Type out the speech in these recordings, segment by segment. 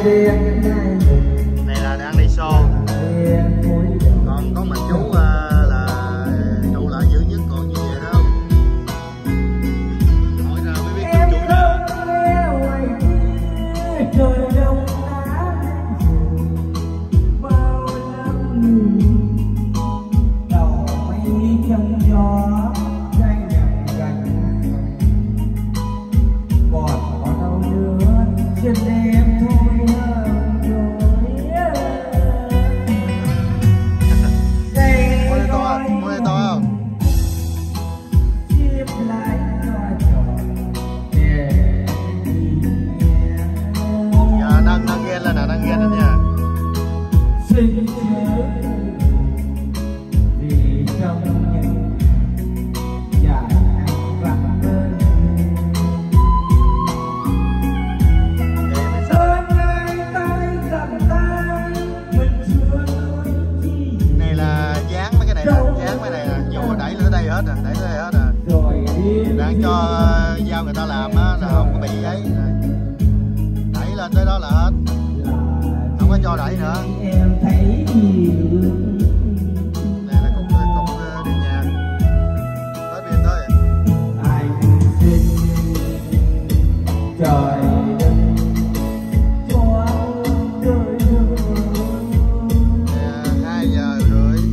Này là đang đi show. Còn có mình chú là chú là dữ nhất, còn như vậy đó. Hỏi ra mới biết chú đó. Đang cho giao người ta làm á, là không có bị giấy, đẩy lên tới đó là hết, không có cho đẩy nữa. Này là cũng đi nhà tới biên thôi. Trời 2 giờ rưỡi.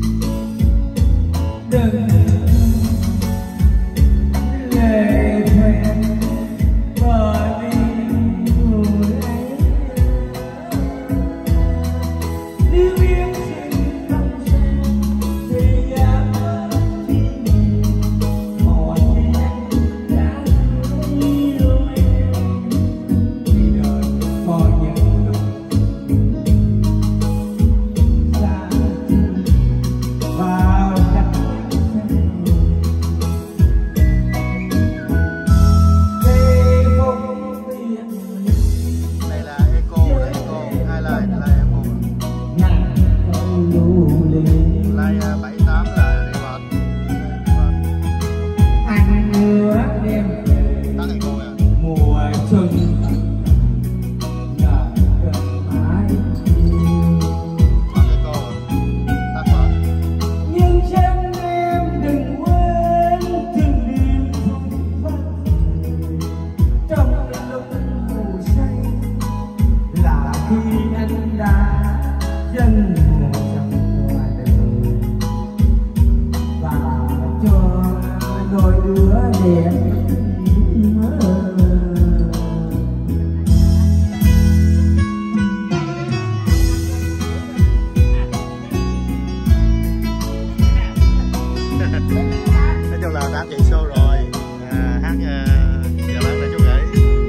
Nói chung là đã chạy show rồi, hát giờ bán để chú gửi.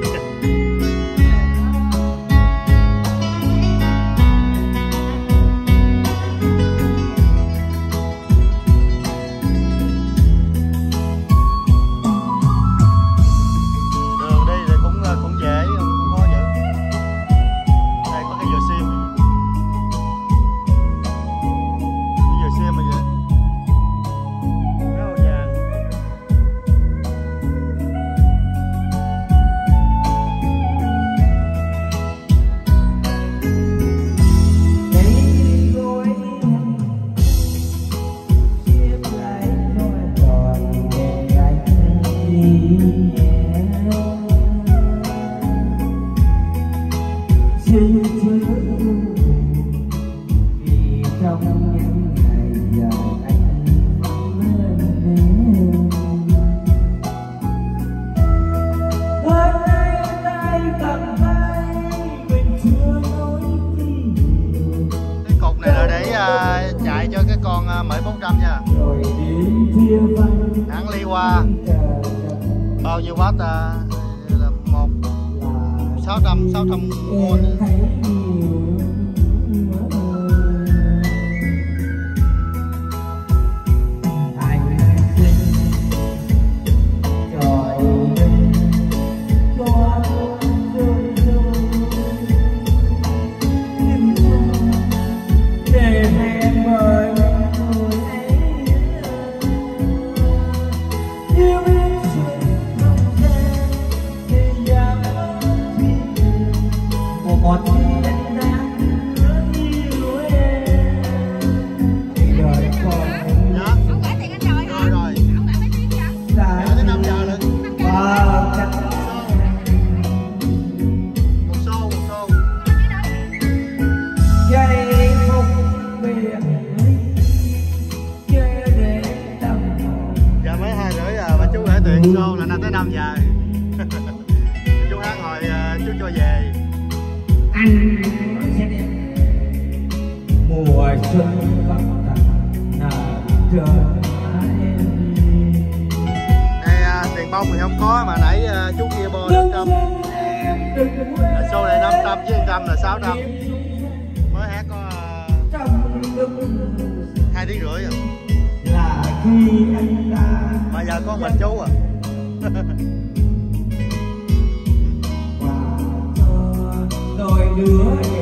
Đường đi thì cũng dễ, không khó giữ. Đây có cái dừa xiêm, cái dừa xiêm mà vậy. Chạy cho cái con MX 400 nha. Hãng Li Hoa. Bao nhiêu watt? Là 600V. Một Chú hát hồi chú cho về. Anh sẽ đẹp mùa xuân vắng tàn nào trời em. Đây tiền bông thì không có mà nãy chú kia bô 500. Số này 500 chứ 100 là 600. Mới hát có 2 tiếng rưỡi rồi. Là khi anh ta mà giờ có mình chú à. đôi đứa